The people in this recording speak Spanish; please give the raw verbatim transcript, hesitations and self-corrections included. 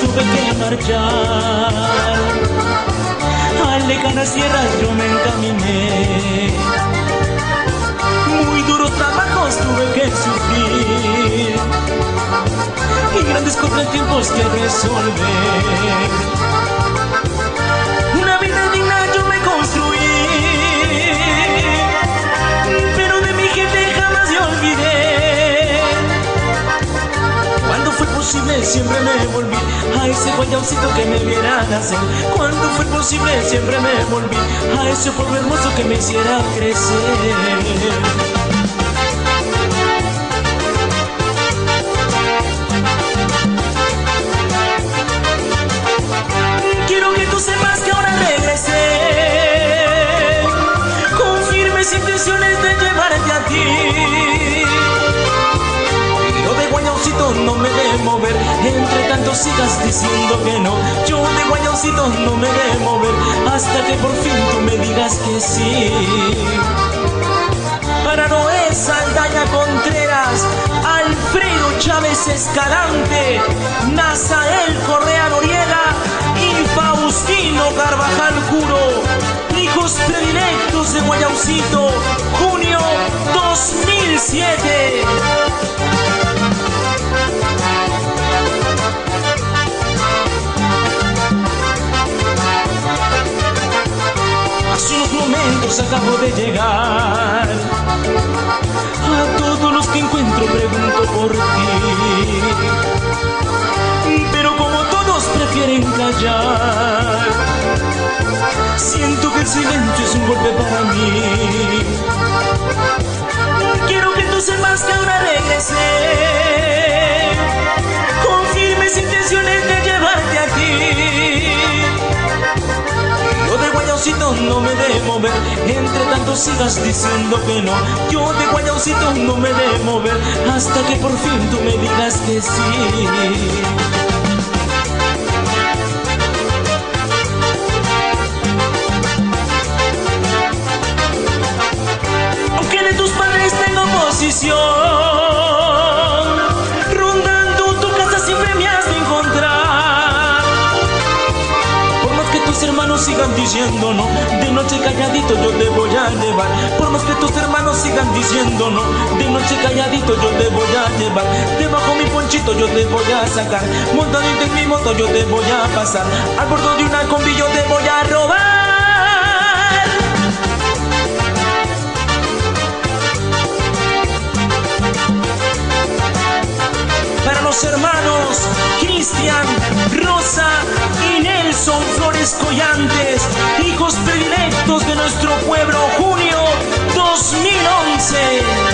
tuve que marchar. A lejanas tierras yo me encaminé, muy duros trabajos tuve que sufrir y grandes contratiempos que resolver. Una vida digna yo me construí, pero de mi gente jamás yo olvidé. Cuando fue posible siempre me volví a ese guayaucito que me viera nacer. Cuando fue posible siempre me volví a ese pueblo hermoso que me hiciera crecer. Quiero que tú sepas que ahora regresé con firmes intenciones de llevarte a ti. Yo de guayaucito no me de mover, entre tanto sigas diciendo que no. Yo de guayaucito no me de mover, hasta que por fin tú me digas que sí. Para Noé Saldaña Contreras, Alfredo Chávez Escalante, Nazael Correa Noriega y Faustino Carvajal Juro, hijos predilectos de Guayaucito, junio dos mil siete. Hace unos momentos acabo de llegar, a todos los que encuentro pregunto por ti, pero como todos prefieren callar, siento que el silencio es un golpe para mí. Quiero que tú sepas que ahora regresé con firmes intenciones de llevarte a ti. Yo de guayaucito no me de mover, entre tanto sigas diciendo que no. Yo de guayaucito no me de mover, hasta que por fin tú me digas que sí. Aunque de tus padres tengo posición, rondando tu casa siempre me has de encontrar. Por más que tus hermanos sigan diciendo no, de noche calladito yo te voy a llevar. Por más que tus hermanos sigan diciendo no, de noche calladito yo te voy a llevar. Debajo mi ponchito yo te voy a sacar, montadito en mi moto yo te voy a pasar, al bordo de una combi yo te voy a robar. Para los hermanos Cristian, Rosa y Nelson Flores Collantes, hijos predilectos de nuestro pueblo, junio dos mil once.